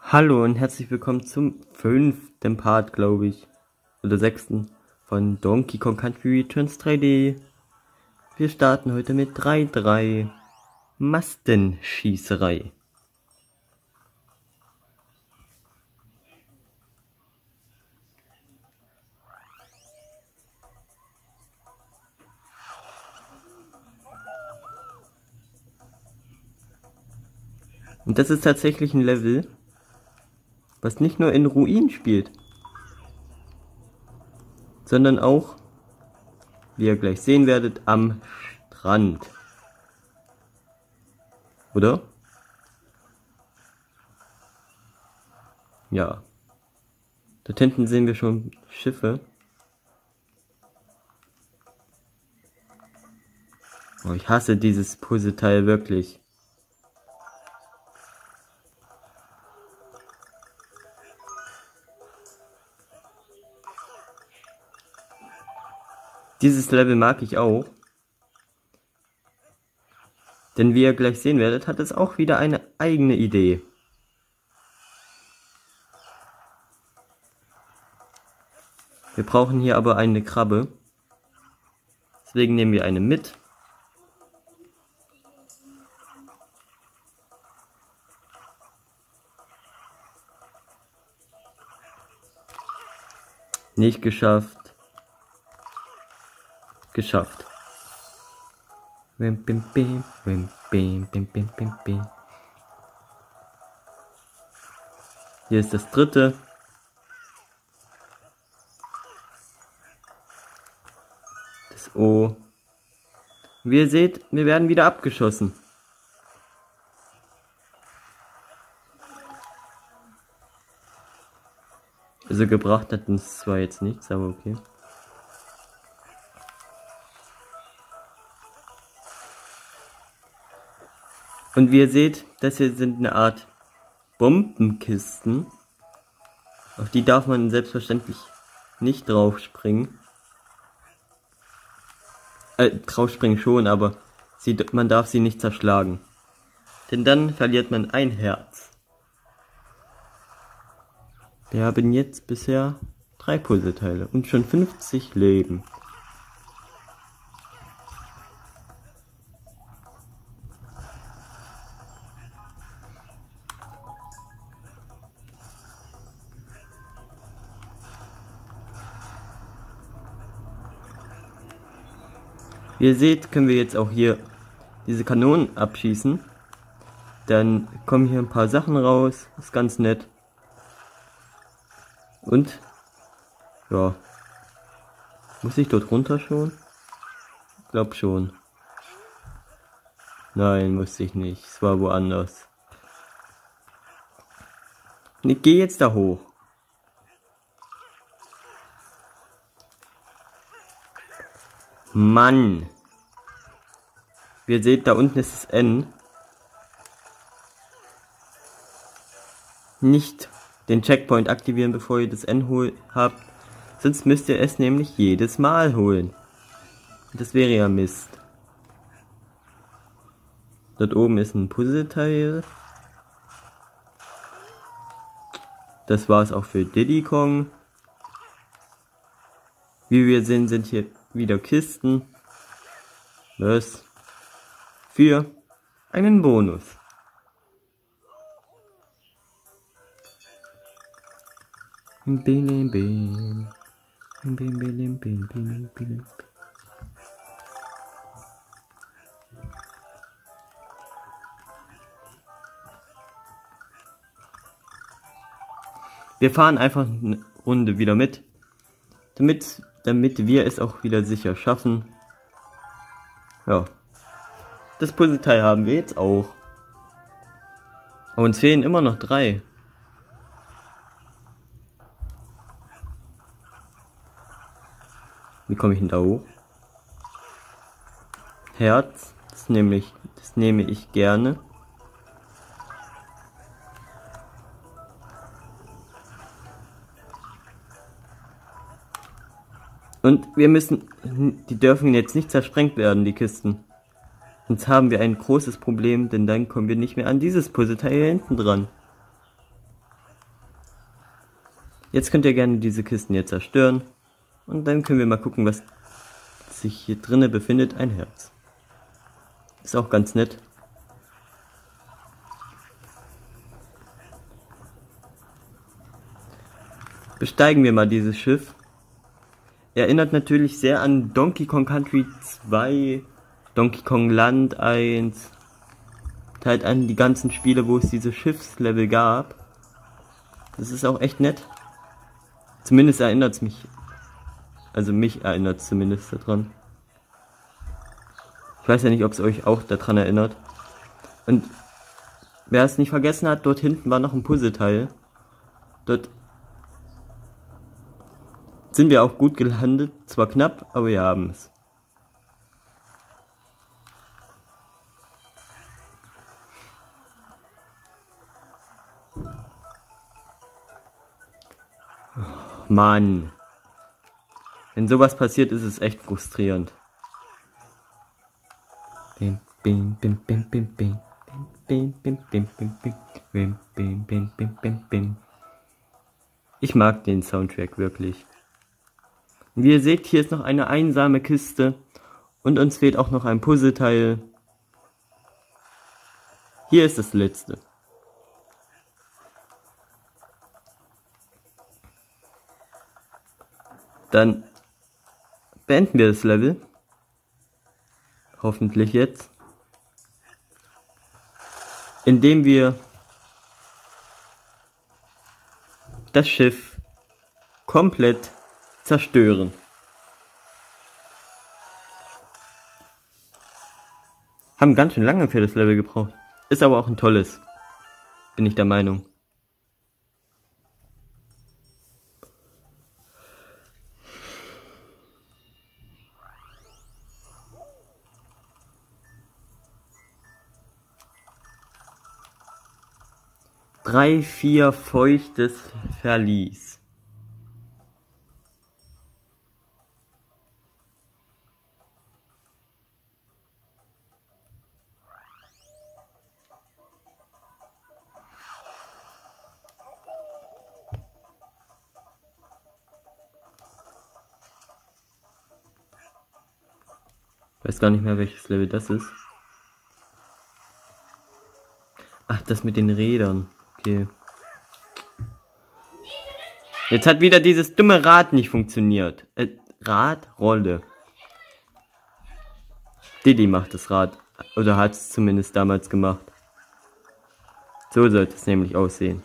Hallo und herzlich willkommen zum 5. Part, glaube ich, oder 6. von Donkey Kong Country Returns 3D. Wir starten heute mit 3.3 Mastenschießerei. Und das ist tatsächlich ein Level, was nicht nur in Ruinen spielt, sondern auch, wie ihr gleich sehen werdet, am Strand. Oder? Ja. Dort hinten sehen wir schon Schiffe. Oh, ich hasse dieses Puzzleteil wirklich. Dieses Level mag ich auch. Denn wie ihr gleich sehen werdet, hat es auch wieder eine eigene Idee. Wir brauchen hier aber eine Krabbe. Deswegen nehmen wir eine mit. Nicht geschafft. Geschafft. Hier ist das dritte. Das O. Wie ihr seht, wir werden wieder abgeschossen. Also gebracht hat uns zwar jetzt nichts, aber okay. Und wie ihr seht, das hier sind eine Art Bombenkisten. Auf die darf man selbstverständlich nicht draufspringen. Draufspringen schon, aber man darf sie nicht zerschlagen. Denn dann verliert man ein Herz. Wir haben jetzt bisher 3 Puzzleteile und schon 50 Leben. Wie ihr seht, können wir jetzt auch hier diese Kanonen abschießen. Dann kommen hier ein paar Sachen raus. Ist ganz nett. Und, ja. Muss ich dort runter schon? Ich glaube schon. Nein, musste ich nicht. Es war woanders. Und ich gehe jetzt da hoch. Mann! Wie ihr seht, da unten ist das N. Nicht den Checkpoint aktivieren, bevor ihr das N habt. Sonst müsst ihr es nämlich jedes Mal holen. Das wäre ja Mist. Dort oben ist ein Puzzleteil. Das war's auch für Diddy Kong. Wie wir sehen, sind hier wieder Kisten. Was? Für einen Bonus. Wir fahren einfach eine Runde wieder mit, damit wir es auch wieder sicher schaffen. Ja, das Puzzleteil haben wir jetzt auch. Aber uns fehlen immer noch 3. Wie komme ich denn da hoch? Herz, das nehme ich gerne. Und die dürfen jetzt nicht zersprengt werden, die Kisten. Sonst haben wir ein großes Problem, denn dann kommen wir nicht mehr an dieses Puzzleteil hier hinten dran. Jetzt könnt ihr gerne diese Kisten hier zerstören. Und dann können wir mal gucken, was sich hier drinnen befindet. Ein Herz. Ist auch ganz nett. Besteigen wir mal dieses Schiff. Erinnert natürlich sehr an Donkey Kong Country 2, Donkey Kong Land 1. Halt an die ganzen Spiele, wo es diese Schiffslevel gab. Das ist auch echt nett. Zumindest erinnert es mich. Also mich erinnert es zumindest daran. Ich weiß ja nicht, ob es euch auch daran erinnert. Und wer es nicht vergessen hat, dort hinten war noch ein Puzzleteil. Dort sind wir auch gut gelandet. Zwar knapp, aber wir haben es. Mann. Wenn sowas passiert, ist es echt frustrierend. Bim, bim, bim, bim, bim, bim. Bim, bim, bim, bim, bim. Bim, bim, bim, bim, bim, bim. Ich mag den Soundtrack wirklich. Wie ihr seht, hier ist noch eine einsame Kiste. Und uns fehlt auch noch ein Puzzleteil. Hier ist das letzte. Dann beenden wir das Level. Hoffentlich jetzt. Indem wir das Schiff komplett zerstören. Haben ganz schön lange für das Level gebraucht. Ist aber auch ein tolles. Bin ich der Meinung. Drei, vier feuchtes Verlies. Weiß gar nicht mehr, welches Level das ist. Ach, das mit den Rädern. Okay. Jetzt hat wieder dieses dumme Rad nicht funktioniert. Radrolle. Diddy macht das Rad. Oder hat es zumindest damals gemacht. So sollte es nämlich aussehen.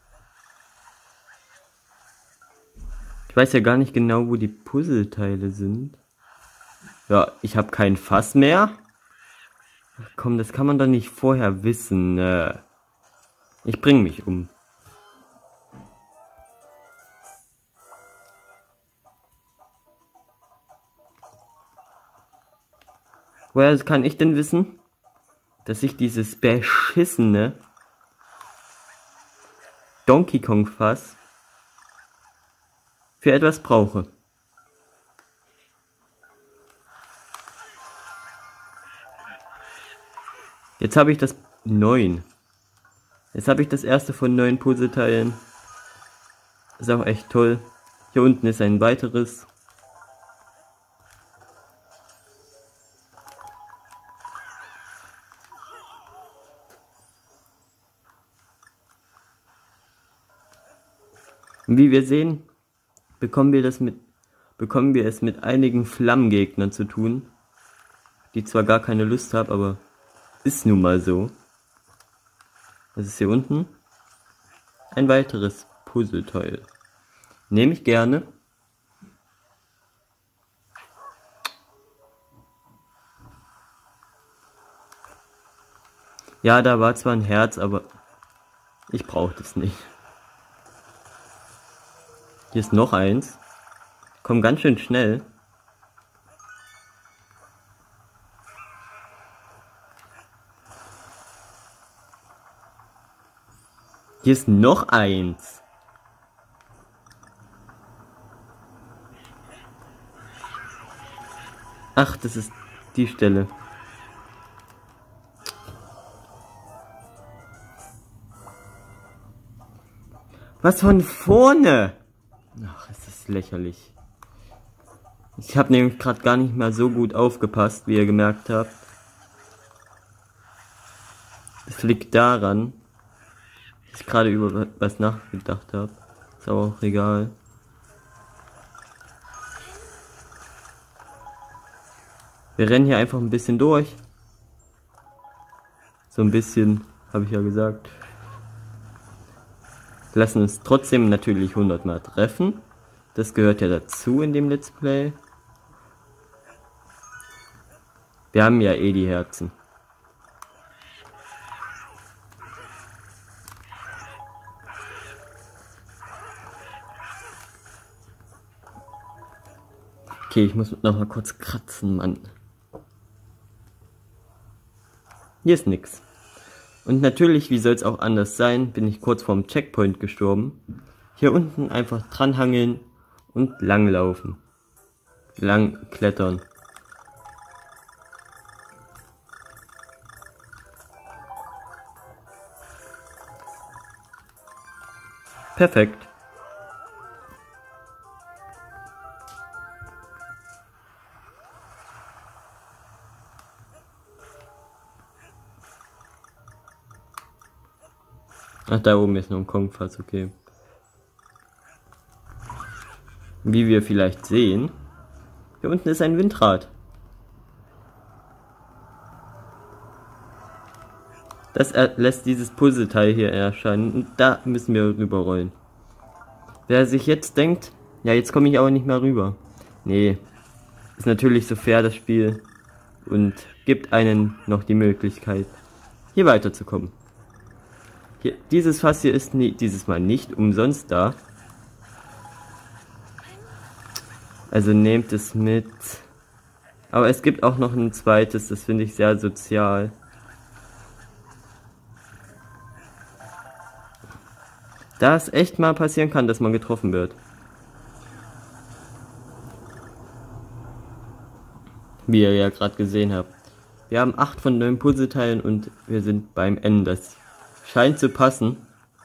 Ich weiß ja gar nicht genau, wo die Puzzleteile sind. Ja, ich habe kein Fass mehr. Ach komm, das kann man doch nicht vorher wissen. Ich bringe mich um. Woher kann ich denn wissen, dass ich dieses beschissene Donkey Kong Fass für etwas brauche? Jetzt habe ich das 9. Jetzt habe ich das erste von 9 Puzzleteilen. Ist auch echt toll. Hier unten ist ein weiteres. Und wie wir sehen, bekommen wir es mit einigen Flammengegnern zu tun, die zwar gar keine Lust haben, aber ist nun mal so. Das ist hier unten ein weiteres Puzzleteil. Nehme ich gerne. Ja, da war zwar ein Herz, aber ich brauche das nicht. Hier ist noch eins. Komm ganz schön schnell. Hier ist noch eins. Ach, das ist die Stelle. Was von vorne? Ach, es ist lächerlich. Ich habe nämlich gerade gar nicht mal so gut aufgepasst, wie ihr gemerkt habt. Es liegt daran, dass ich gerade über was nachgedacht habe. Ist aber auch egal. Wir rennen hier einfach ein bisschen durch. So ein bisschen, habe ich ja gesagt. Lassen uns trotzdem natürlich 100 Mal treffen. Das gehört ja dazu in dem Let's Play. Wir haben ja eh die Herzen. Okay, ich muss noch mal kurz kratzen, Mann. Hier ist nix. Und natürlich, wie soll es auch anders sein, bin ich kurz vorm Checkpoint gestorben. Hier unten einfach dranhangeln und langlaufen. Lang klettern. Perfekt. Ach, da oben ist noch ein Kongfass, okay. Wie wir vielleicht sehen, hier unten ist ein Windrad. Das lässt dieses Puzzleteil hier erscheinen und da müssen wir rüberrollen. Wer sich jetzt denkt, ja, jetzt komme ich aber nicht mehr rüber. Nee, ist natürlich so fair das Spiel und gibt einen noch die Möglichkeit, hier weiterzukommen. Hier, dieses Fass hier ist dieses Mal nicht umsonst da. Also nehmt es mit. Aber es gibt auch noch ein zweites, das finde ich sehr sozial. Da es echt mal passieren kann, dass man getroffen wird. Wie ihr ja gerade gesehen habt. Wir haben 8 von 9 Puzzleteilen und wir sind beim Ende. Das scheint zu passen.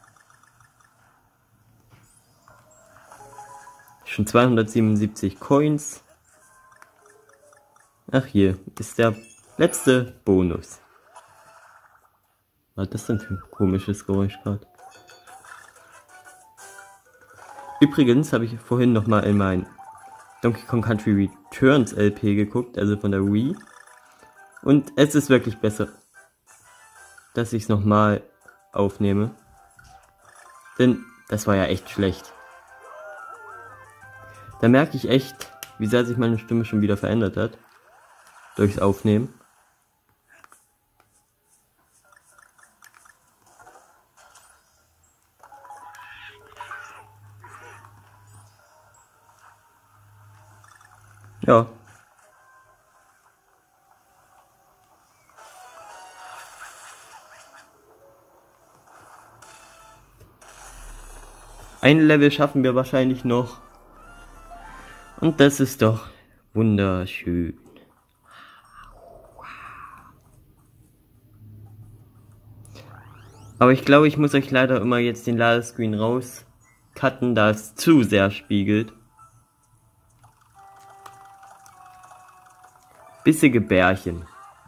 Schon 277 Coins. Ach, hier ist der letzte Bonus. Was ist das denn für ein komisches Geräusch gerade? Übrigens habe ich vorhin nochmal in mein Donkey Kong Country Returns LP geguckt, also von der Wii. Und es ist wirklich besser, dass ich es nochmal aufnehme. Denn das war ja echt schlecht. Da merke ich echt, wie sehr sich meine Stimme schon wieder verändert hat. Durchs Aufnehmen. Ja. Ein Level schaffen wir wahrscheinlich noch. Und das ist doch wunderschön. Aber ich glaube, ich muss euch leider immer jetzt den Ladescreen rauscutten, da es zu sehr spiegelt. Bissige Bärchen.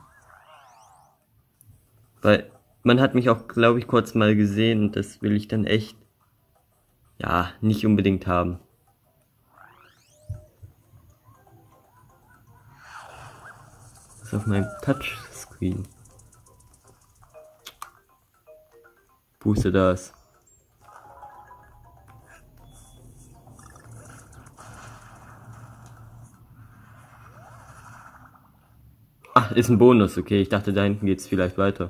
Weil man hat mich auch, glaube ich, kurz mal gesehen und das will ich dann echt, ja, nicht unbedingt haben. Das ist auf meinem Touchscreen. Puste das. Ach, ist ein Bonus, okay. Ich dachte, da hinten geht's vielleicht weiter.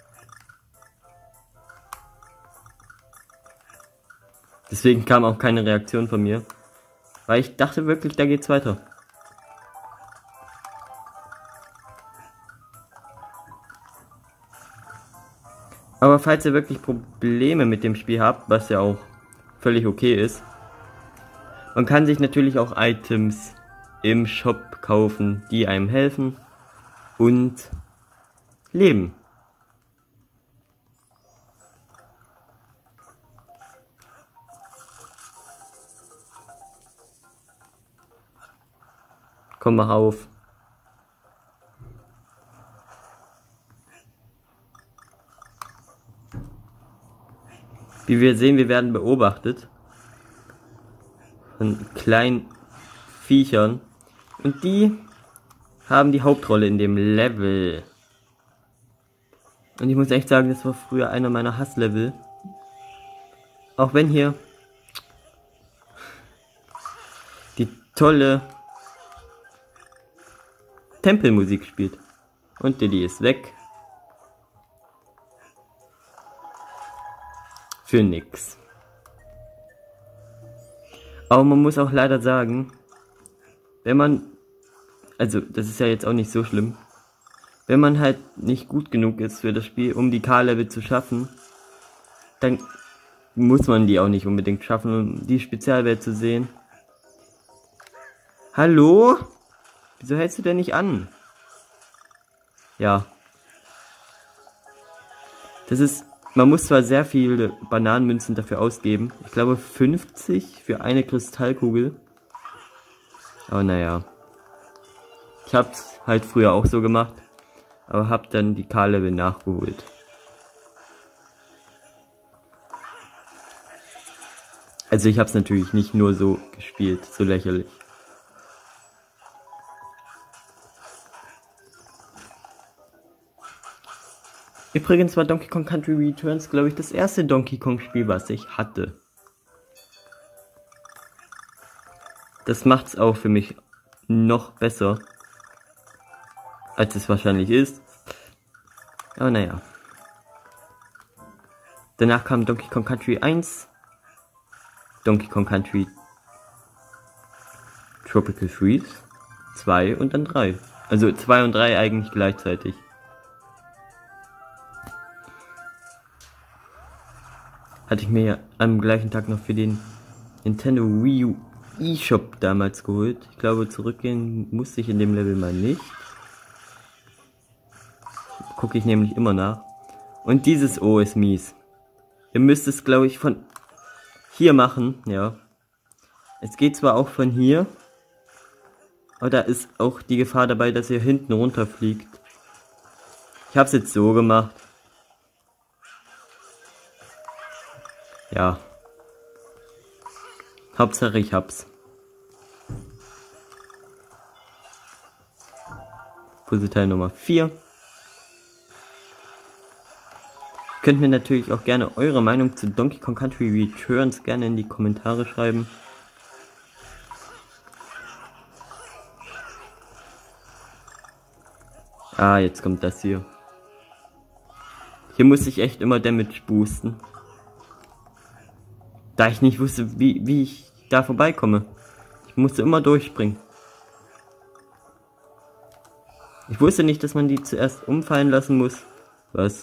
Deswegen kam auch keine Reaktion von mir. Weil ich dachte wirklich, da geht's weiter. Aber falls ihr wirklich Probleme mit dem Spiel habt, was ja auch völlig okay ist, man kann sich natürlich auch Items im Shop kaufen, die einem helfen und leben. Komm mal auf. Wie wir sehen, wir werden beobachtet von kleinen Viechern. Und die haben die Hauptrolle in dem Level. Und ich muss echt sagen, das war früher einer meiner Hasslevel. Auch wenn hier die tolle Tempelmusik spielt. Und die ist weg. Für nix. Aber man muss auch leider sagen, wenn man, also das ist ja jetzt auch nicht so schlimm, wenn man halt nicht gut genug ist für das Spiel, um die K-Level zu schaffen, dann muss man die auch nicht unbedingt schaffen, um die Spezialwelt zu sehen. Hallo? Wieso hältst du denn nicht an? Ja. Das ist, man muss zwar sehr viele Bananenmünzen dafür ausgeben. Ich glaube 50 für eine Kristallkugel. Aber naja. Ich hab's halt früher auch so gemacht. Aber hab dann die K-Level nachgeholt. Also ich hab's natürlich nicht nur so gespielt, so lächerlich. Übrigens war Donkey Kong Country Returns, glaube ich, das erste Donkey Kong Spiel, was ich hatte. Das macht's auch für mich noch besser, als es wahrscheinlich ist. Aber naja. Danach kam Donkey Kong Country 1, Donkey Kong Country Tropical Freeze 2 und dann 3. Also 2 und 3 eigentlich gleichzeitig. Hatte ich mir ja am gleichen Tag noch für den Nintendo Wii U eShop damals geholt. Ich glaube, zurückgehen musste ich in dem Level mal nicht. Gucke ich nämlich immer nach. Und dieses O ist mies. Ihr müsst es, glaube ich, von hier machen, ja. Es geht zwar auch von hier, aber da ist auch die Gefahr dabei, dass ihr hinten runterfliegt. Ich habe es jetzt so gemacht. Ja. Hauptsache ich hab's. Puzzleteil Nummer 4. Könnt mir natürlich auch gerne eure Meinung zu Donkey Kong Country Returns gerne in die Kommentare schreiben. Ah, jetzt kommt das hier. Hier muss ich echt immer Damage boosten. Da ich nicht wusste, wie ich da vorbeikomme. Ich musste immer durchspringen. Ich wusste nicht, dass man die zuerst umfallen lassen muss. Was?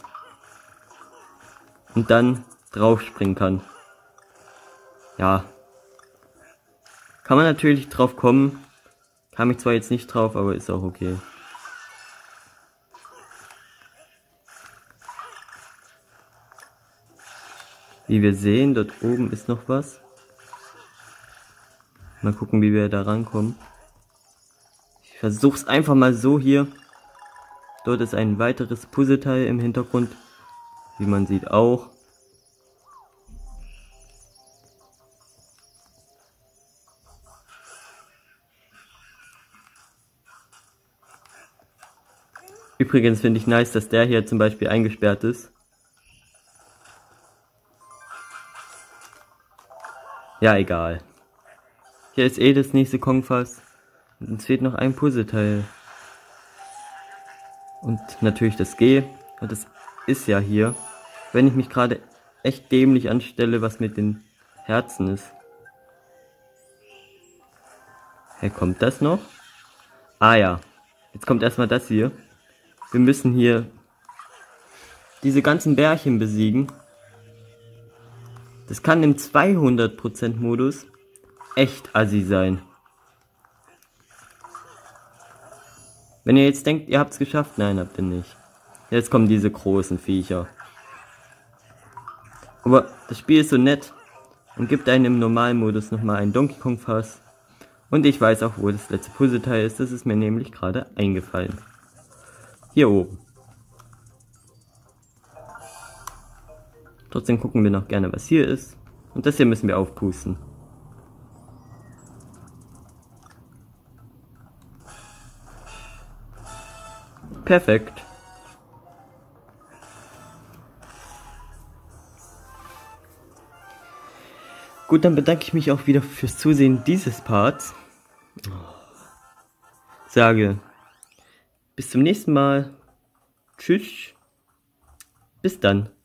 Und dann draufspringen kann. Ja. Kann man natürlich drauf kommen. Kam ich zwar jetzt nicht drauf, aber ist auch okay. Wie wir sehen, dort oben ist noch was. Mal gucken, wie wir da rankommen. Ich versuch's einfach mal so hier. Dort ist ein weiteres Puzzleteil im Hintergrund. Wie man sieht auch. Übrigens finde ich nice, dass der hier zum Beispiel eingesperrt ist. Ja, egal. Hier ist eh das nächste Kongfass. Und es fehlt noch ein Puzzleteil. Und natürlich das G. Und das ist ja hier. Wenn ich mich gerade echt dämlich anstelle, was mit den Herzen ist. Hey, kommt das noch? Ah ja. Jetzt kommt erstmal das hier. Wir müssen hier diese ganzen Bärchen besiegen. Das kann im 200% Modus echt assi sein. Wenn ihr jetzt denkt, ihr habt es geschafft, nein, habt ihr nicht. Jetzt kommen diese großen Viecher. Aber das Spiel ist so nett und gibt einem im normalen Modus nochmal ein Donkey Kong Fass Und ich weiß auch, wo das letzte Puzzleteil ist. Das ist mir nämlich gerade eingefallen. Hier oben. Trotzdem gucken wir noch gerne, was hier ist. Und das hier müssen wir aufpusten. Perfekt. Gut, dann bedanke ich mich auch wieder fürs Zusehen dieses Parts. Sage bis zum nächsten Mal. Tschüss. Bis dann.